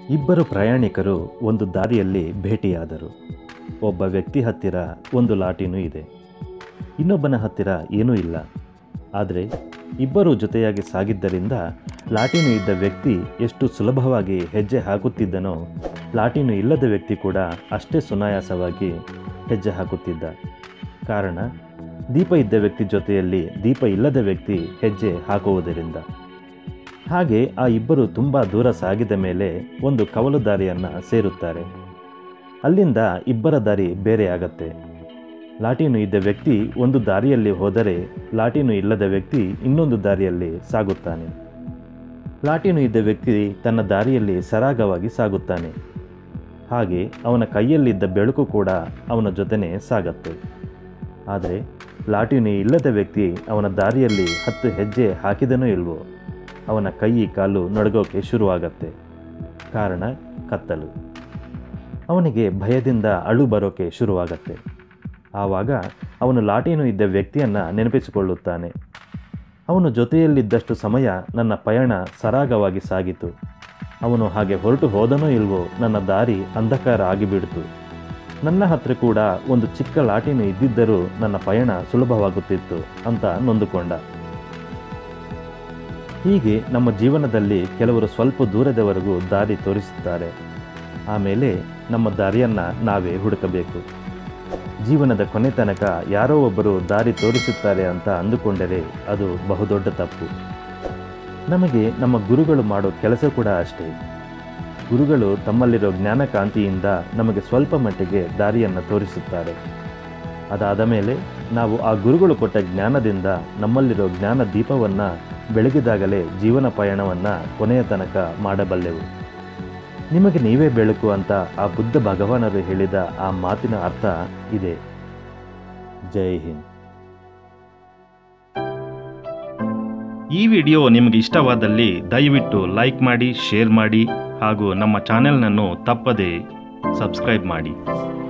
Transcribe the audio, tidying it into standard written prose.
ಇಬ್ಬರು ಪ್ರಯಾಣಿಕರು ಒಂದು ದಾರಿಯಲ್ಲಿ ಭೇಟಿಯಾದರು. ಒಬ್ಬ ವ್ಯಕ್ತಿ ಹತ್ತಿರ ಒಂದು ಲಾಟಿನೂ ಇದೆ, ಇನ್ನೊಬ್ಬನ ಹತ್ತಿರ ಏನೂ ಇಲ್ಲ. ಆದರೆ ಇಬ್ಬರೂ ಜೊತೆಯಾಗಿ ಸಾಗಿದ್ದರಿಂದ ಲಾಟಿನು ಇದ್ದ ವ್ಯಕ್ತಿ ಎಷ್ಟು ಸುಲಭವಾಗಿ ಹೆಜ್ಜೆ ಹಾಕುತ್ತಿದ್ದನೋ, ಲಾಟಿನು ಇಲ್ಲದ ವ್ಯಕ್ತಿ ಕೂಡ ಅಷ್ಟೇ ಸುನಾಯಾಸವಾಗಿ ಹೆಜ್ಜೆ ಹಾಕುತ್ತಿದ್ದ. ಕಾರಣ, ದೀಪ ಇದ್ದ ವ್ಯಕ್ತಿ ಜೊತೆಯಲ್ಲಿ ದೀಪ ಇಲ್ಲದ ವ್ಯಕ್ತಿ ಹೆಜ್ಜೆ ಹಾಕುವುದರಿಂದ. ಹಾಗೆ ಆ ಇಬ್ಬರು ತುಂಬ ದೂರ ಸಾಗಿದ ಮೇಲೆ ಒಂದು ಕವಲು ದಾರಿಯನ್ನು ಸೇರುತ್ತಾರೆ. ಅಲ್ಲಿಂದ ಇಬ್ಬರ ದಾರಿ ಬೇರೆಯಾಗತ್ತೆ. ಲಾಟಿನು ಇದ್ದ ವ್ಯಕ್ತಿ ಒಂದು ದಾರಿಯಲ್ಲಿ ಹೋದರೆ, ಲಾಟಿನು ಇಲ್ಲದ ವ್ಯಕ್ತಿ ಇನ್ನೊಂದು ದಾರಿಯಲ್ಲಿ ಸಾಗುತ್ತಾನೆ. ಲಾಟಿನು ಇದ್ದ ವ್ಯಕ್ತಿ ತನ್ನ ದಾರಿಯಲ್ಲಿ ಸರಾಗವಾಗಿ ಸಾಗುತ್ತಾನೆ. ಹಾಗೆ ಅವನ ಕೈಯಲ್ಲಿದ್ದ ಬೆಳಕು ಕೂಡ ಅವನ ಜೊತೆನೇ ಸಾಗತ್ತೆ. ಆದರೆ ಲಾಟಿನು ಇಲ್ಲದ ವ್ಯಕ್ತಿ ಅವನ ದಾರಿಯಲ್ಲಿ 10 ಹೆಜ್ಜೆ ಹಾಕಿದನೋ ಇಲ್ವೋ, ಅವನ ಕೈ ಕಾಲು ನಡುಗೋಕೆ ಶುರುವಾಗತ್ತೆ. ಕಾರಣ, ಕತ್ತಲು. ಅವನಿಗೆ ಭಯದಿಂದ ಅಳು ಬರೋಕೆ ಶುರುವಾಗತ್ತೆ. ಆವಾಗ ಅವನು ಲಾಟಿನು ಇದ್ದ ವ್ಯಕ್ತಿಯನ್ನು ನೆನಪಿಸಿಕೊಳ್ಳುತ್ತಾನೆ. ಅವನು ಜೊತೆಯಲ್ಲಿದ್ದಷ್ಟು ಸಮಯ ನನ್ನ ಪಯಣ ಸರಾಗವಾಗಿ ಸಾಗಿತು. ಅವನು ಹಾಗೆ ಹೊರಟು ಹೋದನೋ ಇಲ್ವೋ, ನನ್ನ ದಾರಿ ಅಂಧಕಾರ ಆಗಿಬಿಡ್ತು. ನನ್ನ ಹತ್ರ ಕೂಡ ಒಂದು ಚಿಕ್ಕ ಲಾಟಿನು ಇದ್ದಿದ್ದರೂ ನನ್ನ ಪಯಣ ಸುಲಭವಾಗುತ್ತಿತ್ತು ಅಂತ ನೊಂದುಕೊಂಡ. ಹೀಗೆ ನಮ್ಮ ಜೀವನದಲ್ಲಿ ಕೆಲವರು ಸ್ವಲ್ಪ ದೂರದವರೆಗೂ ದಾರಿ ತೋರಿಸುತ್ತಾರೆ. ಆಮೇಲೆ ನಮ್ಮ ದಾರಿಯನ್ನು ನಾವೇ ಹುಡುಕಬೇಕು. ಜೀವನದ ಕೊನೆ ತನಕ ಯಾರೋ ಒಬ್ಬರು ದಾರಿ ತೋರಿಸುತ್ತಾರೆ ಅಂತ ಅಂದುಕೊಂಡರೆ ಅದು ಬಹುದೊಡ್ಡ ತಪ್ಪು. ನಮಗೆ ನಮ್ಮ ಗುರುಗಳು ಮಾಡೋ ಕೆಲಸ ಕೂಡ ಅಷ್ಟೇ. ಗುರುಗಳು ತಮ್ಮಲ್ಲಿರೋ ಜ್ಞಾನಕಾಂತಿಯಿಂದ ನಮಗೆ ಸ್ವಲ್ಪ ಮಟ್ಟಿಗೆ ದಾರಿಯನ್ನು ತೋರಿಸುತ್ತಾರೆ. ಅದಾದ ಮೇಲೆ ನಾವು ಆ ಗುರುಗಳು ಕೊಟ್ಟ ಜ್ಞಾನದಿಂದ ನಮ್ಮಲ್ಲಿರೋ ಜ್ಞಾನ ದೀಪವನ್ನು ಬೆಳಗಿದಾಗಲೇ ಜೀವನ ಪಯಣವನ್ನು ಕೊನೆಯ ತನಕ ಮಾಡಬಲ್ಲೆವು. ನಿಮಗೆ ನೀವೇ ಬೆಳಕು ಅಂತ ಆ ಬುದ್ಧ ಭಗವಾನರು ಹೇಳಿದ ಆ ಮಾತಿನ ಅರ್ಥ ಇದೆ. ಜೈ ಹಿಂದ್. ಈ ವಿಡಿಯೋ ನಿಮಗೆ ಇಷ್ಟವಾದಲ್ಲಿ ದಯವಿಟ್ಟು ಲೈಕ್ ಮಾಡಿ, ಶೇರ್ ಮಾಡಿ ಹಾಗೂ ನಮ್ಮ ಚಾನೆಲ್ನನ್ನು ತಪ್ಪದೇ ಸಬ್ಸ್ಕ್ರೈಬ್ ಮಾಡಿ.